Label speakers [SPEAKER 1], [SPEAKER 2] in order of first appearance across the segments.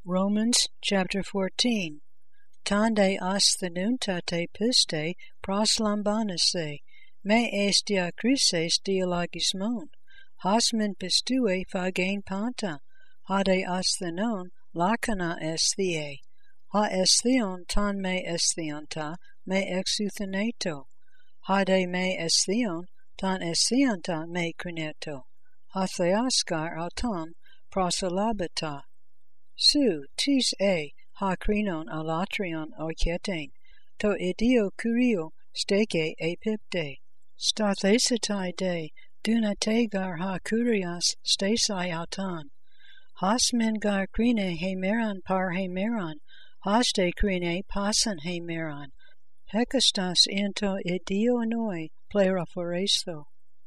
[SPEAKER 1] Romans chapter 14. Tande asthenuntate piste proslambanase, me es diakrises dialogismon, hasmin pistue phagein panta, hade asthenon lacana esthie, ha estheon ton me estheonta, me exutheneto, hade me estheon ton estheonta me crineto, ha theaskar auton prosalabata. Su tis ha krinon alatrion oiketein, to idio kurio steke epipte, stathesitai de dunategar ha kurias stasai auton, hasmen gar krine hemeran par hemeran, haste krine pasan hemeran, hekastas into idio noi pleraforesto,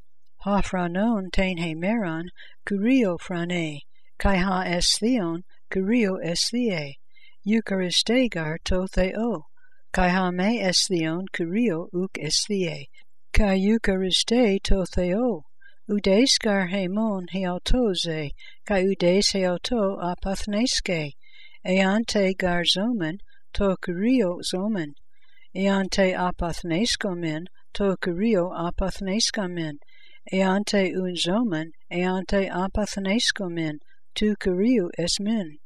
[SPEAKER 1] ha phranon ten hemeran kurio phrane, kai ha estheon kurio esthie, eucharistegar to theo, kai ha me estheon kurio uk esthie, kai euchariste to theo, udesgar hemon heautoze, kai udes heauto apathneske, eante gar zomen to kurio zomen, eante apathneskomen to kurio apathneskamen, eante un zomen, eante apathneskomen, tu kuriou esmin.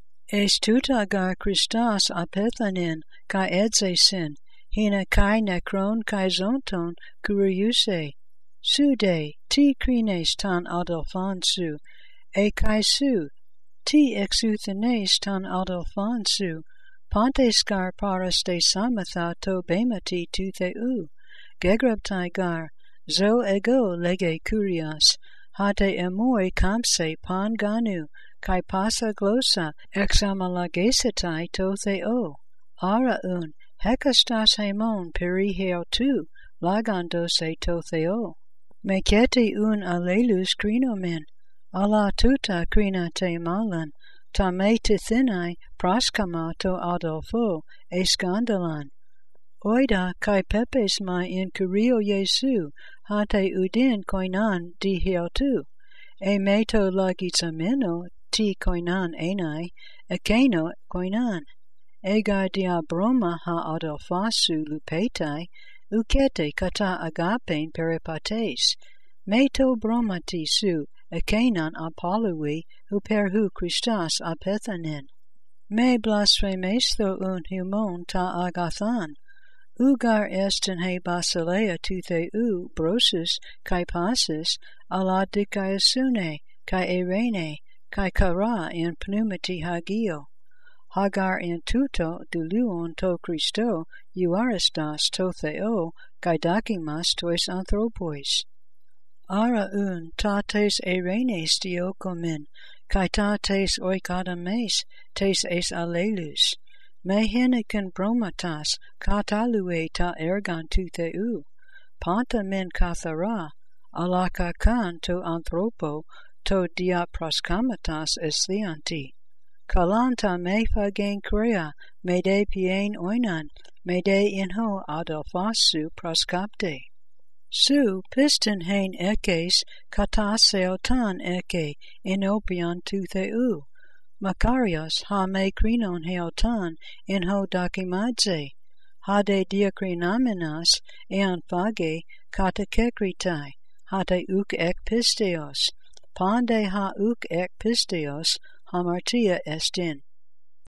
[SPEAKER 1] Es tuta gar Christos apethanin, kai edzesin, hina kai nekron kai zonton kuriuse. Sude, ti krines tan adelphansu, e kai su, ti exuthenes tan adelphansu, pontes gar paraste samatha to bemati tu theu, gegrabtai gar, zo ego lege kurias, hate emoi kampse pan ganu, kai pasa glossa examalagesetai to theo, ara un, hekastas hemon peri heautu, lagandose to theo. Mekete un alelus krinomen, ala tuta krinate malan, ta me tithinai praskama to adolfo, eskandalan. Oida kai pepes mai in kurio Jesu, hate udin koinan di heautu, e meto lagitsameno ti koinan enai, ekeno koinan, ega dia broma ha adelphasu lupetai, ukete kata agapen peripates, meto bromati su, ekenan apolui, huperhu Christos apethanin. Me blasphemesto un humon ta agathan, ugar estin he basilea tu theu brosis kai pasis ala dikaiasune kai erene kai kara in pneumati hagio, hagar in tuto duluon to Christo euaristas to theo kai dakimas tois anthropois. Ara un tates erenes diokomin, kai tates oikadames tes es alelus, me heniken bromatas katalue ta ergan tu theu, panta men kathara, alakakan to anthropo to dia proskamatas eslianti. Kalanta me phagen krea, me de pien oinan, me de inho adelphasu proskapte. Su piston hain ekes kataseotan eke inopian tu theu, Makarios ha me krinon heotan in ho dakimadze, ha de diakrinamenas ean phage katakekritai, ha de uk ek pisteos, pande ha uk ek pisteos hamartia estin.